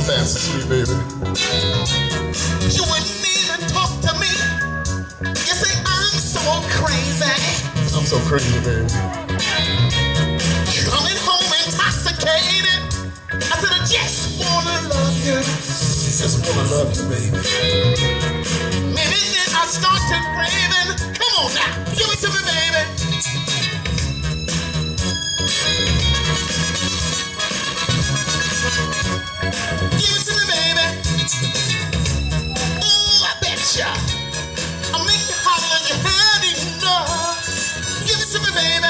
fast and sweet, baby. You wouldn't even talk to me. You say I'm so crazy. I'm so crazy, baby. Coming home intoxicated. I said I just wanna love you. Just wanna love you, baby. Maybe then I start to craving. Come on now, give it to me, baby. Give it to me, baby. Ooh, I betcha I'll make you holler you had enough. Give it to me, baby.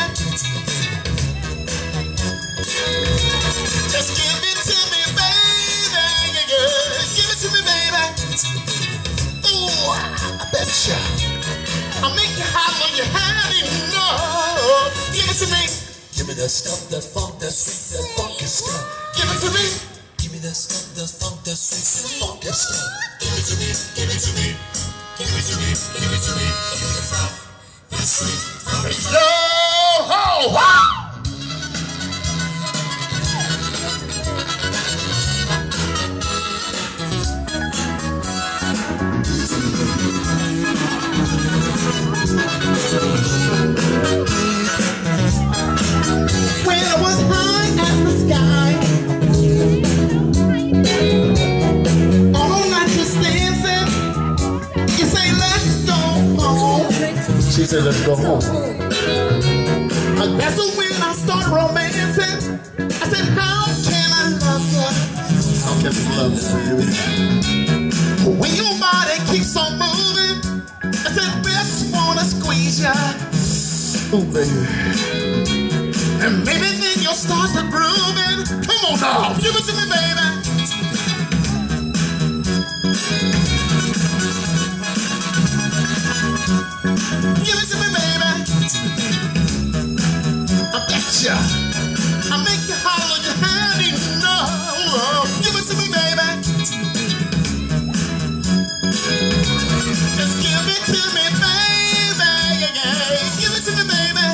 Just give it to me, baby. Give it to me, baby. Ooh, I betcha I'll make you holler you had enough. Give it to me. Give me that stuff, that funk, that sweet, that funky stuff. Give it to me. Give me that stuff, that funk, that sweet, that funky stuff. Give it to me, give it to me, give it to me, give it to me. Give me the stuff, that sweet, funky stuff. Yo ho! Wow! When I was high as the sky, all night just dancing. You say let's go home. She said, let's go home. That's when I start romancing. I said, how can I love you? How can we love you? When your body keeps on moving, I said, just wanna squeeze ya. Ooh, baby. And maybe then you'll start to grooving. Come on now, give it to me, baby. Give it to me, baby. I betcha I'll make you holler you had enough. Give it to me, baby. Just give it to me, baby. Give it to me, baby.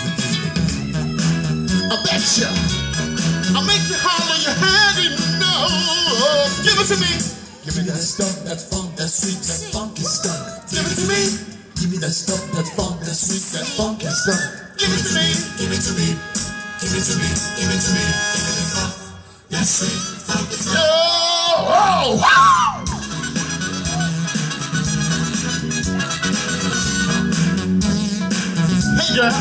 I betcha I'll make you holler you had enough. Give it to me. Give me that stuff, that funk, that sweet, that funky stuff. Give it to me. Give me that stuff, that funk, that sweet, that funky stuff. Give it to me. Give it to me, give it to me, give it to me. Give me the stuff, that sweet, funky stuff. Yo ho! Wow! Hey, girl.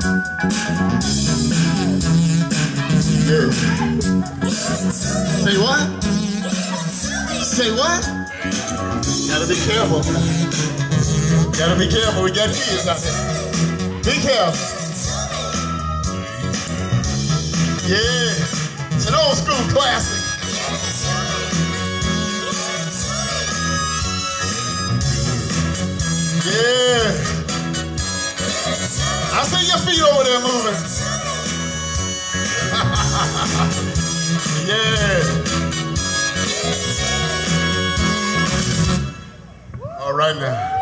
Yeah. Say what? Say what? Gotta be careful. Gotta be careful. We got kids out there. Be careful. Yeah. It's an old school classic. Yeah. I see your feet over there moving. Yeah. All right now.